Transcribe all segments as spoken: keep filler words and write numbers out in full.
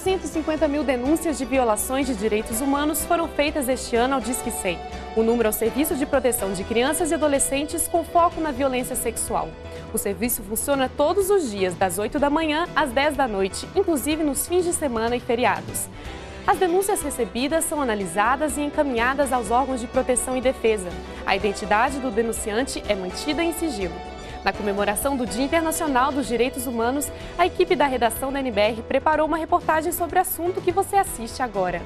cento e cinquenta mil denúncias de violações de direitos humanos foram feitas este ano ao Disque cem. O número é o Serviço de Proteção de Crianças e Adolescentes com foco na violência sexual. O serviço funciona todos os dias, das oito da manhã às dez da noite, inclusive nos fins de semana e feriados. As denúncias recebidas são analisadas e encaminhadas aos órgãos de proteção e defesa. A identidade do denunciante é mantida em sigilo. Na comemoração do Dia Internacional dos Direitos Humanos, a equipe da redação da N B R preparou uma reportagem sobre o assunto que você assiste agora.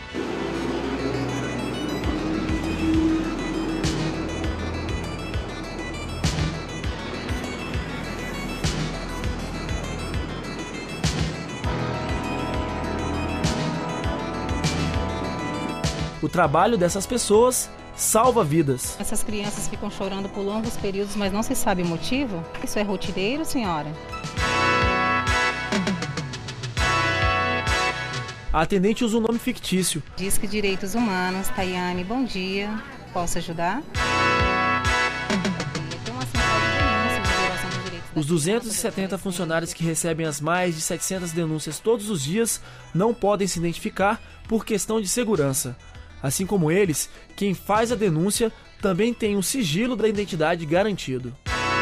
O trabalho dessas pessoas salva vidas. Essas crianças ficam chorando por longos períodos, mas não se sabe o motivo? Isso é rotineiro, senhora? A atendente usa um nome fictício. Disque Direitos Humanos, Tayane, bom dia. Posso ajudar? Os duzentos e setenta funcionários que recebem as mais de setecentas denúncias todos os dias não podem se identificar por questão de segurança. Assim como eles, quem faz a denúncia também tem um sigilo da identidade garantido.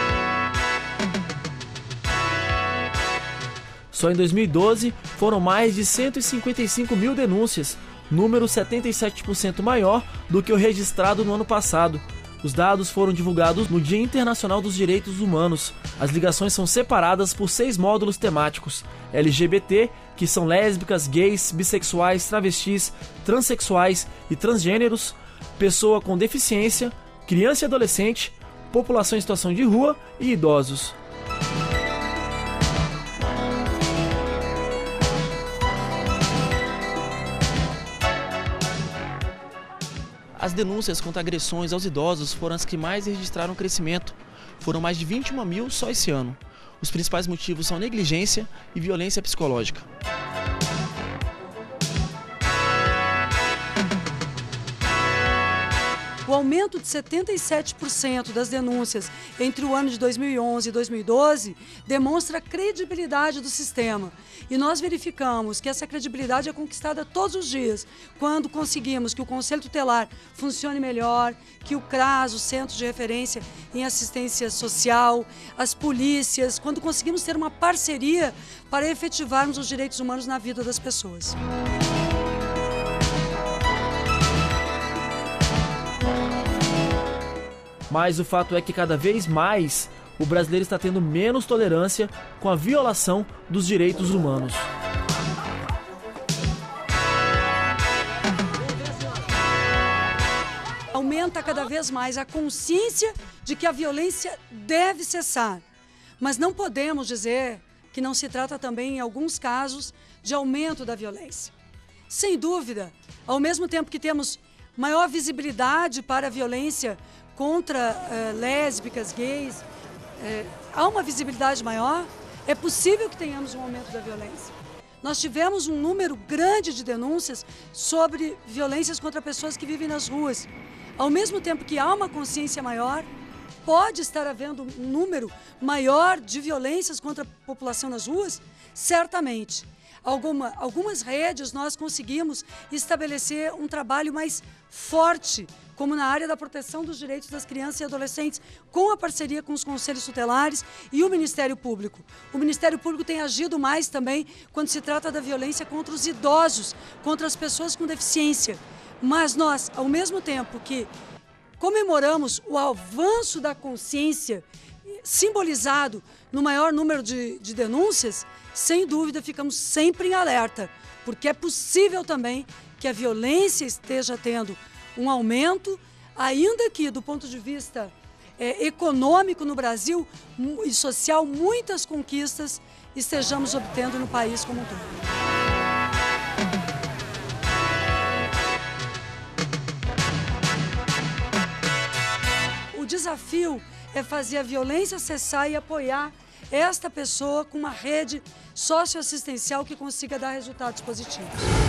Só em dois mil e doze foram mais de cento e cinquenta e cinco mil denúncias, número setenta e sete por cento maior do que o registrado no ano passado. Os dados foram divulgados no Dia Internacional dos Direitos Humanos. As ligações são separadas por seis módulos temáticos: L G B T, que são lésbicas, gays, bissexuais, travestis, transexuais e transgêneros, pessoa com deficiência, criança e adolescente, população em situação de rua e idosos. As denúncias contra agressões aos idosos foram as que mais registraram crescimento. Foram mais de vinte e uma mil só esse ano. Os principais motivos são negligência e violência psicológica. O aumento de setenta e sete por cento das denúncias entre o ano de dois mil e onze e dois mil e doze demonstra a credibilidade do sistema. E nós verificamos que essa credibilidade é conquistada todos os dias, quando conseguimos que o Conselho Tutelar funcione melhor, que o CRAS, o Centro de Referência em Assistência Social, as polícias, quando conseguimos ter uma parceria para efetivarmos os direitos humanos na vida das pessoas. Mas o fato é que cada vez mais o brasileiro está tendo menos tolerância com a violação dos direitos humanos. Aumenta cada vez mais a consciência de que a violência deve cessar. Mas não podemos dizer que não se trata também, em alguns casos, de aumento da violência. Sem dúvida, ao mesmo tempo que temos maior visibilidade para a violência contra uh, lésbicas, gays, uh, há uma visibilidade maior, é possível que tenhamos um aumento da violência. Nós tivemos um número grande de denúncias sobre violências contra pessoas que vivem nas ruas. Ao mesmo tempo que há uma consciência maior, pode estar havendo um número maior de violências contra a população nas ruas? Certamente. Alguma, algumas redes nós conseguimos estabelecer um trabalho mais forte, como na área da proteção dos direitos das crianças e adolescentes, com a parceria com os conselhos tutelares e o Ministério Público. O Ministério Público tem agido mais também quando se trata da violência contra os idosos, contra as pessoas com deficiência. Mas nós, ao mesmo tempo que comemoramos o avanço da consciência, simbolizado no maior número de, de denúncias, sem dúvida ficamos sempre em alerta, porque é possível também que a violência esteja tendo um aumento, ainda que do ponto de vista é, econômico no Brasil e social, muitas conquistas estejamos obtendo no país como um todo. O desafio é fazer a violência cessar e apoiar esta pessoa com uma rede socioassistencial que consiga dar resultados positivos.